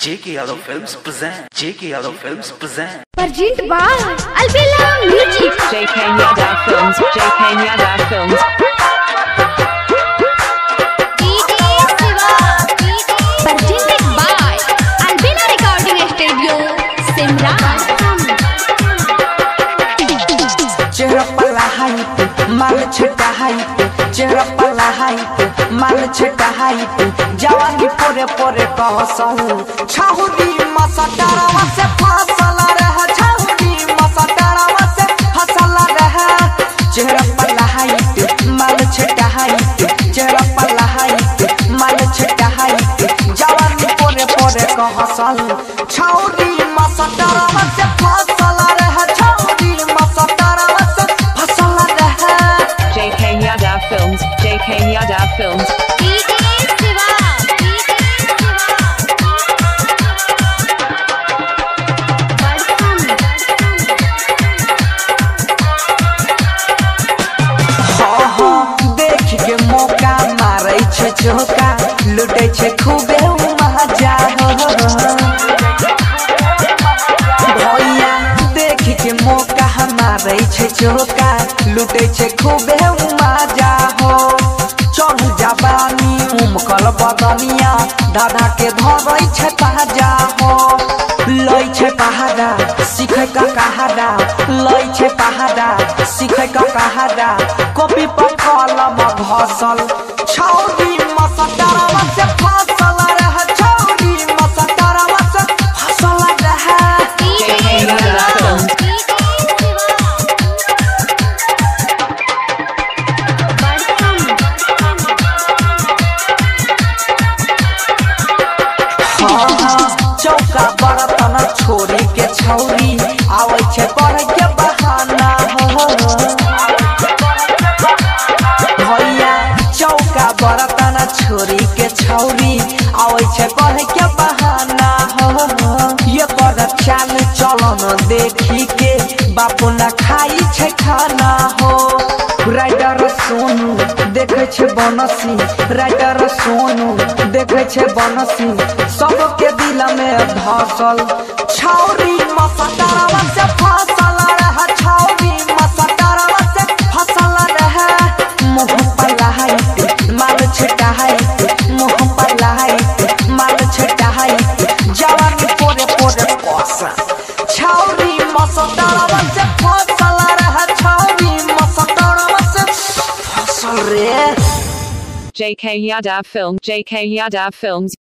JK Yadav Films present. JK Yadav Films present. Present by Albella Music. JK Yadav Films. JK Yadav Films. Presented by Albella Recording Studio, Simran. चेहरा पला height माल छटा height चेहरा पला height माल छटा height जवानी पोरे पोरे कहसल छहुरी मसटारवा से फसल रह छहुरी मसटारवा से फसल रह चेहरा पला हाइट माल छटा हाइट चेहरा पला हाइट माल छटा हाइट जवानी पोरे पोरे कहसल छहुरी मसटारवा से फसल रह छहुरी मसटारवा JK Yadav Films. JK Yadav Films. देख के मौका मारे छे चौका लुटे छे खूबे मजा भैया देख के मौका मारे छे चौका लुटे छे खूबे मजा हो चढ़ जबानी उमकल बदनिया दादा के धरै छे ताजा हो लई छे पहाड़ा सीखे का कहाड़ा लई छे पहाड़ा सीखे का कहाड़ा कॉपी पर कलम घसल छौरी मसटारवा से फसल रह छौरी मसटारवा से फसल रह JK Yadav Films. चौका बर्तन छोरी के छौरी आवे छे पढ़े के बहाना हो भैया चौका बर्तन छोरी के छौरी आवे छे पढ़े के बहाना हो ये कर चाल चलन देखी के बापू न खाई छे खाना हो राइटर सोनू देखे छे बनसी राइटर सोनू देखे छे बनसी सबके दिल में धसल छौरी मसटारवा से फसल रह छौरी मसटारवा से फसल रह मुँह पर लहाइट माल छटा हाइट मुँह पर लहाइट माल छटा हाइट जवानी पोरे पोरे कोसा छौरी मसटारवा से फसल रह छौरी मसटारवा से फसल रे JK Yadav Films. JK Yadav Films.